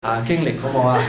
經歷好唔好啊？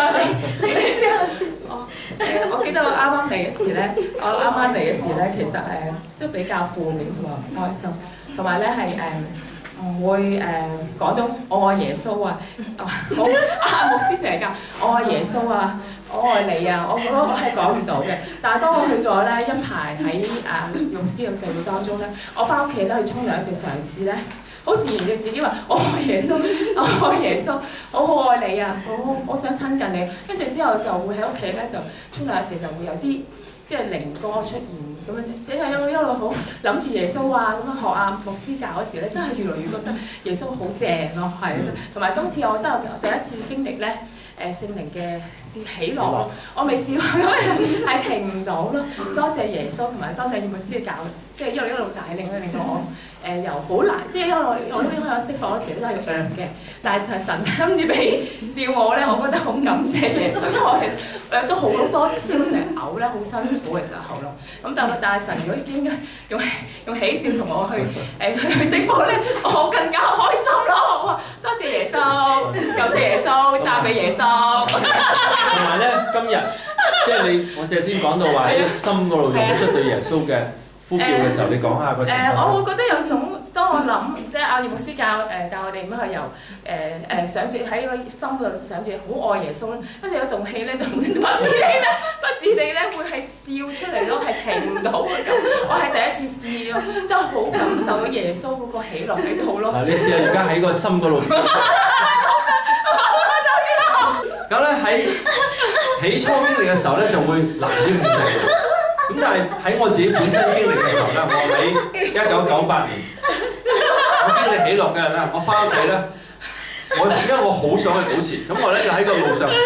我記得我啱啱嚟嘅時咧，其實即係比較負面同埋唔開心，同埋咧係唔會講到我愛耶穌啊，牧師成日教我愛耶穌啊，我愛你啊，我覺得我係講唔到嘅。但係當我去咗咧一排喺用師嘅聚會當中咧，我翻屋企咧去沖涼時嘗試咧。好自然嘅自己話：我愛耶穌，我愛耶穌，我好愛你啊！我想親近你。跟住之後就會喺屋企咧就沖涼時就會有啲即係靈歌出現咁樣，即係一路好諗住耶穌啊咁樣學牧師教嗰時咧，真係越來越覺得耶穌好正咯，係啊！同埋今次我真係第一次經歷咧聖靈嘅喜樂咯，我未試過，係停唔到咯。多謝耶穌同埋多謝牧師嘅教，即係一路帶領咧，令到我。由好難，即係因為我呢邊有釋放嗰時都係嘅，但係神今次俾笑我咧，我覺得好感謝耶穌，因為我係都好多次都成日嘔咧，好辛苦嘅時候咯。咁但係神如果應該用喜笑同我去釋放咧，我更加開心咯！哇，多謝耶穌，感謝耶穌，讚美耶穌。 同埋咧，今日即係我淨係先講到話喺心嗰度湧出對耶穌嘅。呼叫嘅時候，你講下個情況。 我會覺得有種，當我諗，即係阿葉牧師教我哋咁去由想住喺個心度想住好愛耶穌咧，跟住有動氣咧就不自地咧會係笑出嚟咯，係停唔到嘅咁。我係第一次試咯，真係好感受到耶穌嗰個喜樂喺度咯。 嗱，你試下而家喺個心嗰度。咁咧喺起初經歷嘅時候咧，就會難啲控制。咁但係喺我自己本身經歷嘅時候咧，我喺1998年，我經歷喜樂嘅啦，我翻屋企咧，因為我好想去保持，咁我咧就喺個路上，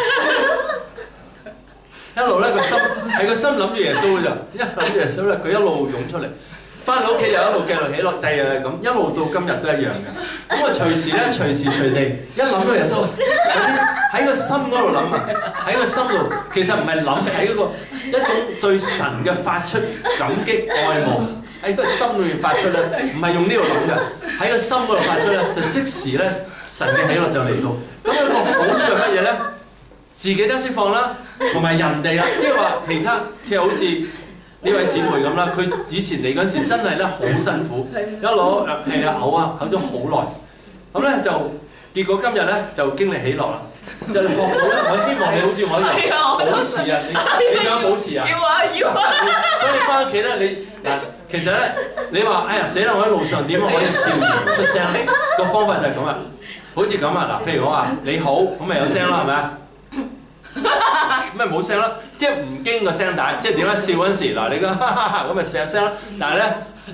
一路咧個心諗住耶穌嘅咋，一諗住耶穌咧，佢一路湧出嚟，翻到屋企又一路繼續喜樂，第二日咁，一路到今日都一樣嘅。咁我隨時隨地一諗到耶穌，喺個心嗰度諗啊，喺個心度，其實唔係諗，喺嗰個一種對神嘅發出感激愛慕，喺個心裏面發出咧，唔係用呢度諗嘅，喺個心嗰度發出咧，就即時咧神嘅喜樂就嚟到。咁有個好處係乜嘢咧？自己都釋放啦，同埋人哋啦，即係話其他，即係好似呢位姊妹咁啦，佢以前嚟嗰陣時真係咧好辛苦，一攞嘔咗好耐，咁咧就結果今日咧就經歷喜樂啦。就學到咧，我希望你好似我一樣保持啊！你想保持啊？要啊！所以你翻屋企咧，其實咧，你話哎呀死啦！我喺路上點可以笑而唔出聲？個方法就係咁啊，好似咁啊嗱，譬如我話你好，咁咪有聲啦，係咪啊？咁咪冇聲啦，即係唔經個聲帶，即係點咧？笑嗰陣時嗱，你個哈哈哈咁咪成聲啦，但係咧，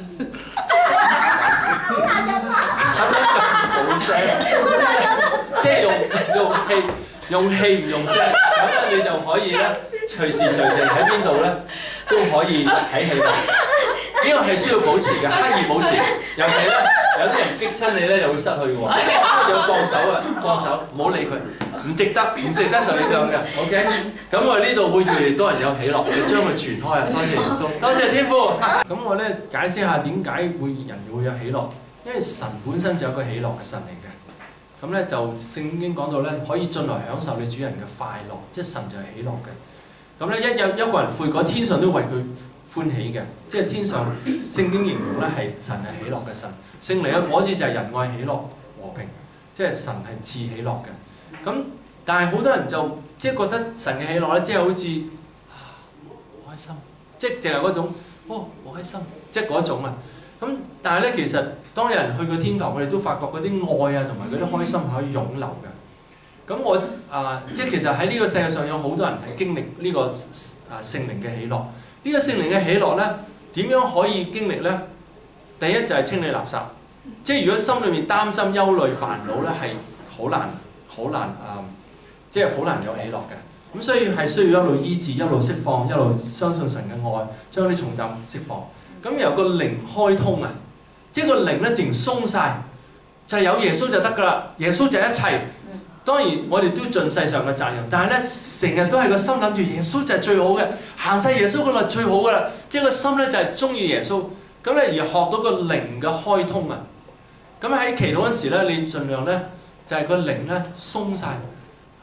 冇聲，即係用氣唔用聲，咁咧你就可以咧隨時隨地喺邊度咧都可以喺氣度。呢個係需要保持嘅，刻意保持。尤其咧有啲人激親你咧又會失去嘅喎，要放手，唔好理佢，唔值得受影響嘅。OK， 咁我哋呢度會越嚟越多人有喜樂，你將佢傳開啊！多謝耶穌，多謝天父。咁我咧解釋下點解人會有喜樂，因為神本身就有個喜樂嘅神嚟嘅。咁咧就聖經講到咧，可以進來享受你主人嘅快樂，即係神就係喜樂嘅。咁咧一個人悔改，天上都為佢歡喜嘅，即係天上聖經形容咧係神係喜樂嘅神。聖靈嘅果子就係仁愛、喜樂、和平，即係神係賜喜樂嘅。咁但係好多人就即係覺得神嘅喜樂咧，即係好似好開心，即係淨係嗰種好開心，即係嗰種啊。咁但係咧，其實當有人去過天堂，佢哋都發覺嗰啲愛啊，同埋嗰啲開心係可以湧流嘅。咁我即係其實喺呢個世界上有好多人係經歷呢個聖靈嘅喜樂。呢個聖靈嘅喜樂咧，點樣可以經歷咧？第一就係清理垃圾，即係如果心裏面擔心、憂慮、煩惱咧，係好難即係好難有喜樂嘅。咁所以係需要一路醫治、一路釋放、一路相信神嘅愛，將啲重擔釋放。咁由個靈開通啊，即係個靈咧，淨鬆晒，就係有耶穌就得㗎啦。耶穌就係一切。當然我哋都盡世上嘅責任，但係咧成日都係個心諗住耶穌就係最好嘅，行晒耶穌嘅路最好㗎啦。即係個心咧就係中意耶穌，咁咧而學到個靈嘅開通啊。咁喺祈禱嗰時咧，你盡量咧就係個靈咧鬆晒，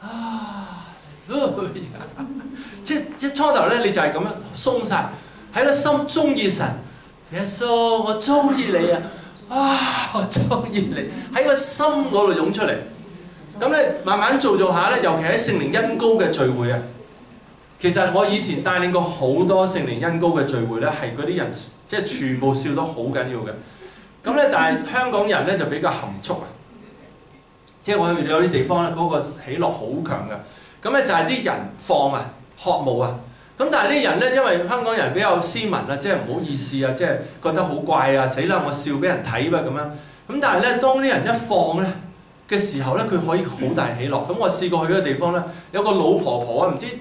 即係一初頭咧，你就係咁樣鬆晒，喺個心中意神，耶穌我中意你啊！我中意你，喺個心嗰度湧出嚟。咁咧慢慢做下咧，尤其喺聖靈恩膏嘅聚會啊。其實我以前帶領過好多聖靈恩膏嘅聚會咧，係嗰啲人即係全部笑得好緊要嘅。咁咧，但係香港人咧就比較含蓄啊。即係我去到有啲地方咧，嗰個喜樂好強嘅。咁咧就係啲人放啊，渴慕啊。咁但係啲人咧，因為香港人比較斯文啊，即係唔好意思啊，即係覺得好怪啊，死啦！我笑俾人睇吧咁樣。咁但係咧，當啲人一放咧嘅時候咧，佢可以好大喜樂。咁我試過去嗰個地方咧，有個老婆婆啊，唔知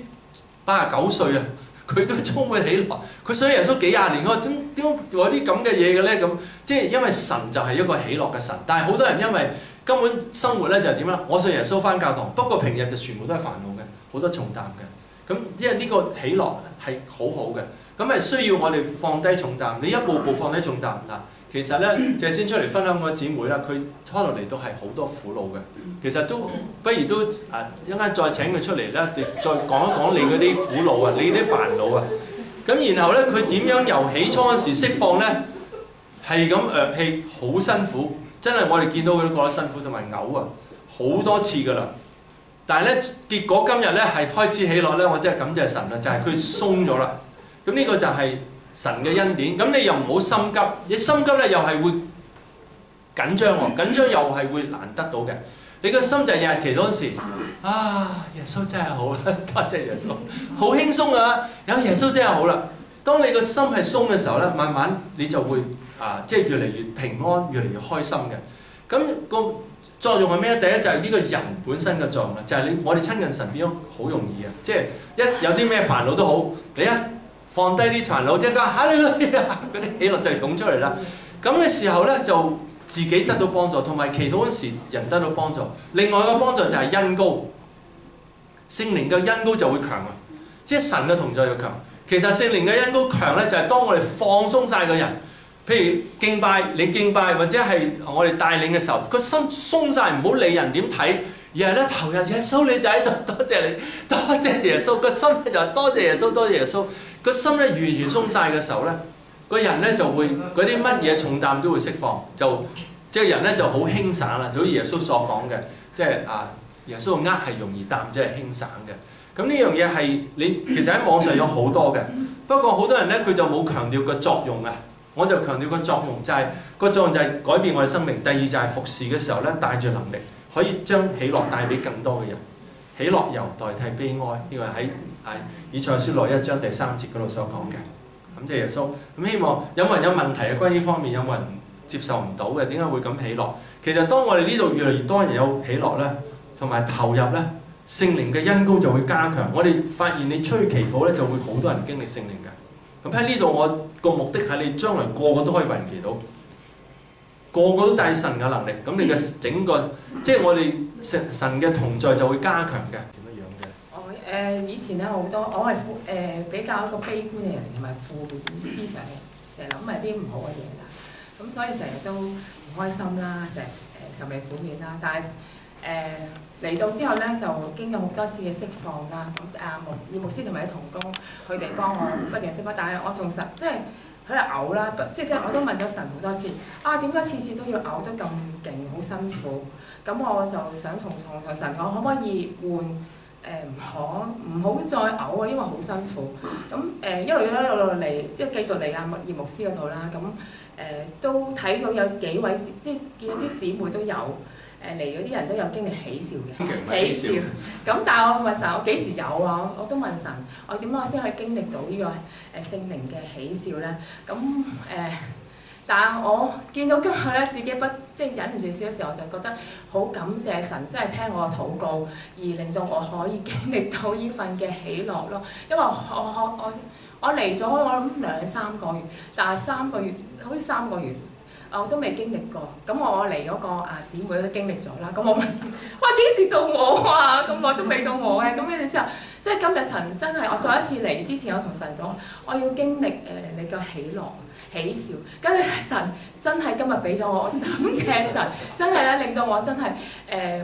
89歲啊，佢都充滿喜樂。佢信耶穌幾廿年，我話點有啲咁嘅嘢嘅咧？咁即係因為神就係一個喜樂嘅神。但係好多人因為根本生活咧就係點啦？我信耶穌返教堂，不過平日就全部都係煩惱嘅，好多重擔嘅。咁因為呢個喜樂係好好嘅，咁係需要我哋放低重擔。你一步步放低重擔嗱，其實咧謝先出嚟分享嗰個姊妹啦，佢初頭嚟到係好多苦惱嘅，其實都不如都一陣間再請佢出嚟咧，再講一講你嗰啲苦惱啊，你啲煩惱啊。咁然後咧，佢點樣由起初嗰時釋放咧？係咁氣，好辛苦，真係我哋見到佢都覺得辛苦同埋嘔啊，好多次㗎啦。但係咧，結果今日咧係開始起落咧，我真係感謝神啦，就係佢鬆咗啦。咁呢個就係神嘅恩典。咁你又唔好心急，你心急咧又係會緊張喎，緊張又係會難得到嘅。你個心就係日日祈禱嗰時，耶穌真係好啦，多謝耶穌，好輕鬆啊！有耶穌真係好啦。當你個心係鬆嘅時候咧，慢慢你就會即係越嚟越平安，越嚟越開心嘅。咁個作用係咩？第一就係呢個人本身嘅作用啦，就係我哋親近神變咗好容易啊！即係一有啲咩煩惱都好，你一放低啲煩惱，即係哈利路亞嗰啲喜樂就湧出嚟啦。咁嘅時候咧，就自己得到幫助，同埋祈禱嗰時人得到幫助。另外一個幫助就係恩膏，聖靈嘅恩膏就會強啊！即係神嘅同在就強。其實聖靈嘅恩膏強咧，就係當我哋放鬆晒個人。譬如敬拜，你敬拜或者係我哋帶領嘅時候，個心鬆晒，唔好理人點睇，而係咧投入耶穌，你就喺度多謝你，多謝耶穌。個心咧就係多謝耶穌，多謝耶穌。個心咧完全鬆晒嘅時候咧，個人咧就會嗰啲乜嘢重擔都會釋放，就即係人咧就好輕省啦。就好似耶穌所講嘅，即係耶穌嘅軛係容易擔，即係輕省嘅。咁呢樣嘢係你其實喺網上有好多嘅，不過好多人咧佢就冇強調個作用啊。我就強調個作用就係改變我哋生命。第二就係服侍嘅時候咧，帶住能力可以將喜樂帶俾更多嘅人。喜樂由代替悲哀，呢個喺以賽亞書61章第3節嗰度所講嘅。咁即係耶穌。咁希望有冇人有問題啊？關於呢方面有冇人接受唔到嘅？點解會咁喜樂？其實當我哋呢度越嚟越多人有喜樂咧，同埋投入咧，聖靈嘅恩膏就會加強。我哋發現你出去祈禱咧，就會好多人經歷聖靈嘅。咁喺呢度，我個目的係你將來個個都可以為人祈禱，個個都帶神嘅能力。咁你嘅整個即係我哋神嘅同在就會加強嘅。點樣嘅？ 我以前咧好多，我係比較一個悲觀嘅人，同埋負面思想嘅，成日諗埋啲唔好嘅嘢啦。咁所以成日都唔開心啦，成日愁眉苦面啦。但係嚟到之後咧，就經過好多次嘅釋放啦。咁葉牧師同埋啲同工，佢哋幫我不斷釋放。但係我仲實即係喺度嘔啦，即係我都問咗神好多次，點解次次都要嘔得咁勁，好辛苦？咁我就想同神講，可唔可以換唔好再嘔啊？因為好辛苦。咁一路嚟，即係繼續嚟葉牧師嗰度啦。咁都睇到有幾位，即係見到啲姊妹都有。嚟嗰啲人都有經歷喜笑嘅，喜笑。咁但係我問神，我幾時有啊？我都問神，我點解我先可以經歷到呢個聖靈嘅喜笑咧？咁但係我見到今日咧，自己即係忍唔住笑嘅時候，我就覺得好感謝神，真係聽我嘅禱告，而令到我可以經歷到呢份嘅喜樂咯。因為我嚟咗，我諗2-3個月，但係3個月好似3個月。我都未經歷過，咁我嚟嗰個姊妹都經歷咗啦。咁我問神，哇幾時到我啊？咁我都未到我嘅。咁跟住之後，即係今日神真係我再一次嚟之前，我同神講，我要經歷你嘅喜樂、喜笑。跟住神真係今日俾咗我，我感謝神，真係咧令到我真係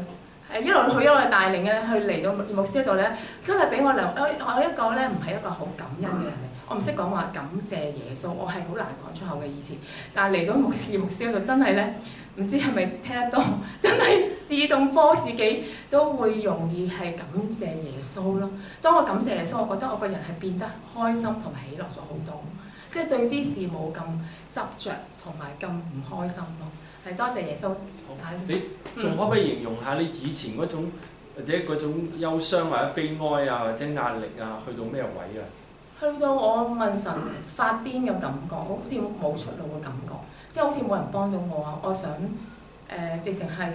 一路帶領咧，去嚟到牧師嗰度咧，真係俾我一個咧唔係一個好感恩嘅人嚟，我唔識講話感謝耶穌，我係好難講出口嘅以前。但係嚟到牧師嗰度真係咧，唔知係咪聽得到，真係自動波自己都會容易係感謝耶穌咯。當我感謝耶穌，我覺得我個人係變得開心同埋喜樂咗好多，即係對啲事冇咁執着同埋咁唔開心咯。係多謝耶穌。 你仲可唔可以形容下你以前嗰種或者嗰種憂傷或者悲哀啊，或者壓力啊，去到咩位啊？ 去到我問神發癲嘅感覺，我好似冇出路嘅感覺，即係好似冇人幫到我啊！我想直情係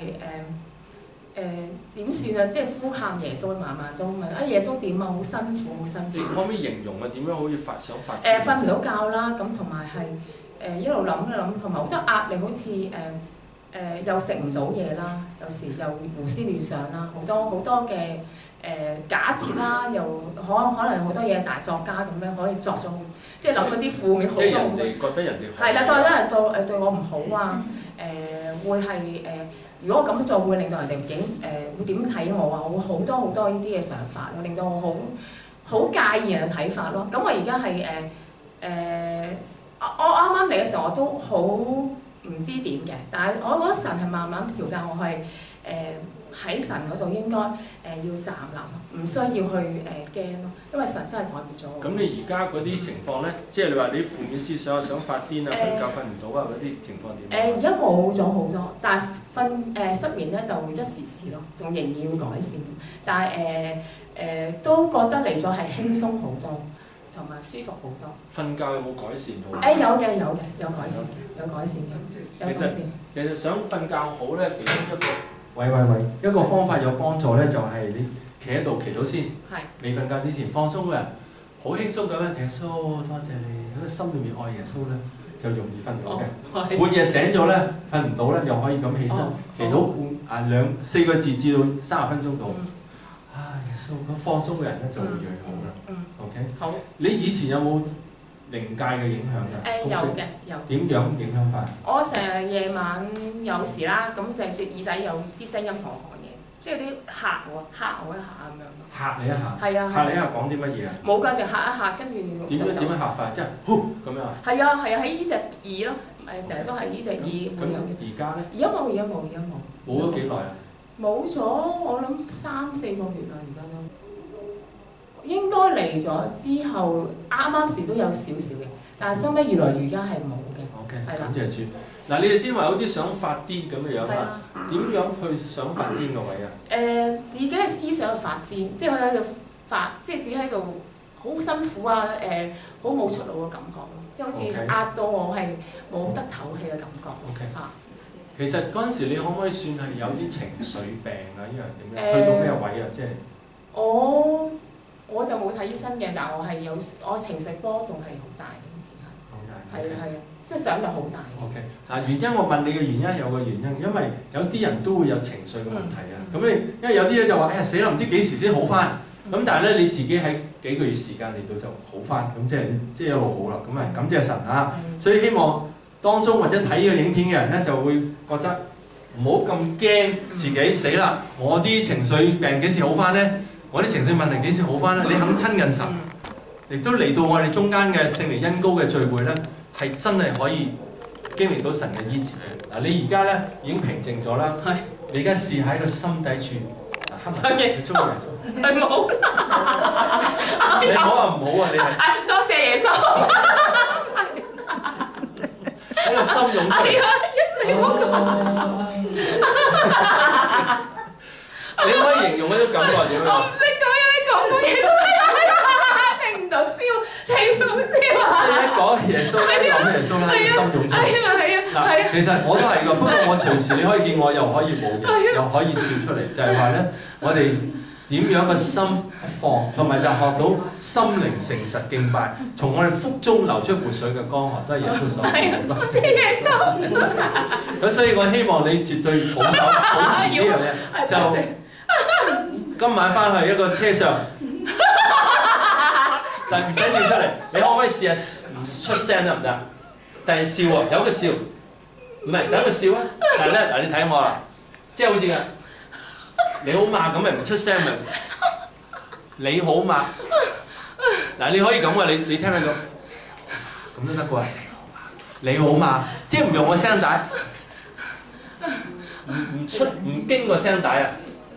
點算啊？即係呼喊耶穌，晚晚都問啊耶穌點啊？好辛苦，好辛苦。 你可唔可以形容啊？點樣好似想發？ 瞓唔到覺啦，咁同埋係一路諗，同埋好多壓力，好似又食唔到嘢啦，有時又胡思亂想啦，好多嘅假設啦，又可能好多嘢大作家咁樣可以作咗，即係諗嗰啲負面好多。 即係人哋覺得人哋係啦，覺得人對我唔好啊，會係如果我咁做會令到人哋會點睇我啊？我會好多呢啲嘅想法咯，令到我好介意人嘅睇法咯。咁我而家係我啱啱嚟嘅時候我都好唔知點嘅，但係我覺得神係慢慢調教我係喺神嗰度應該要站立，唔需要去驚咯，因為神真係改變咗我。 咁你而家嗰啲情況咧，即係你話你負面思想想發癲啊、瞓覺瞓唔到啊嗰啲情況點？ 而家冇咗好多，但係失眠咧就一時時咯，仲仍然要改善。但係都覺得嚟咗係輕鬆好多，同埋舒服好多。 瞓覺有冇改善到？ 有改善嘅。 其實想瞓覺好咧，其中一個一個方法有幫助咧，就係你企喺度祈禱先。係。未瞓覺之前放鬆嘅人，好輕鬆咁樣，耶穌多謝你，喺心裏面愛耶穌咧，就容易瞓到嘅。半夜醒咗咧，瞓唔到咧，又可以咁起身祈禱4個字至到30分鐘度。耶穌咁放鬆嘅人咧就會最好啦。OK。好。你以前有冇靈界嘅影響㗎？ 有嘅。 點樣影響法？ 我成日夜晚有時啦，咁成隻耳仔有啲聲音同我講嘢，即係啲嚇我一下咁樣。 嚇你一下？ 係啊。 嚇你一下講啲乜嘢啊？ 冇㗎，就嚇一嚇，跟住點樣嚇法？即係呼咁樣啊？係啊，喺呢隻耳咯，成日都係呢隻耳會有。 而家咧？ 而家冇。 冇咗幾耐啊？ 冇咗，我諗3-4個月啦，而家都。應該嚟咗之後，啱時都有少少嘅，但係收尾越來越而家係冇嘅。 OK， 係啦。 感謝主。嗱，你哋先話有啲想發癲咁嘅樣啊？點樣去想發癲個位啊？ 自己嘅思想發癲，即係我喺度即係自己喺度好辛苦啊！好冇出路嘅感覺咯，即係好似壓到我係冇得唞氣嘅感覺。 OK。其實嗰陣時你可唔可以算係有啲情緒病啊？呢樣點樣？去到咩位啊？即係我就冇睇醫生嘅，但係我情緒波動係好大嘅時候。好大。係啊，即係想像好大。 OK。原因我問你嘅原因有個原因，因為有啲人都會有情緒嘅問題啊。咁因為有啲咧就話死啦，唔知幾時先好翻。咁但係咧你自己喺幾個月時間嚟到就好翻，咁即係一路好啦。咁啊感謝神啊！所以希望當中或者睇呢個影片嘅人咧就會覺得唔好咁驚自己死啦。我啲情緒病幾時好翻咧？我啲情緒問題幾時好翻咧？你肯親近神，亦都嚟到我哋中間嘅聖靈恩膏嘅聚會咧，係真係可以經歷到神嘅醫治嘅。嗱，你而家咧已經平靜咗啦，你而家試喺個心底處，你中意耶穌？ 係冇。 你好啊唔好啊？你係多謝耶穌。 喺個心湧出嚟。你可以形容嗰種感覺係點樣？ 我唔識講啊！你講到耶穌，停唔到笑，停唔到笑啊！ 你一講耶穌咧，講耶穌咧，心湧出嚟。嗱，其實我都係㗎，不過我隨時你可以見我，又可以冇嘅，又可以笑出嚟，就係話咧，我哋點樣個心一放，同埋就學到心靈誠實敬拜，從我哋腹中流出活水嘅江河，都係耶穌所講。 多謝耶穌。 咁所以我希望你絕對保持呢樣嘢，就今晚翻去一個車上，但係唔使笑出嚟。你可唔可以試下唔出聲得唔得？但係笑喎，有個笑，唔係等個笑啊！但係咧，嗱你睇我啦，即係好似嘅， 你好嘛，咁咪唔出聲咪你好嘛。嗱，你可以咁喎，你聽唔聽到？咁都得啩？你好嘛，即係唔用個聲帶，唔經個聲帶啊！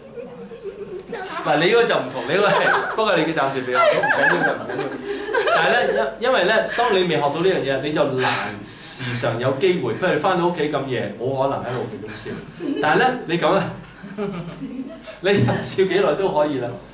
嗱，你嗰個就唔同，你嗰個係，不過你嘅暫時未學到，唔緊要嘅，唔緊要。但係咧，因為咧，當你未學到呢樣嘢，你就難時常有機會，譬如你翻到屋企咁夜，冇可能喺度咁笑。但係咧，你咁咧，你笑幾耐都可以啦。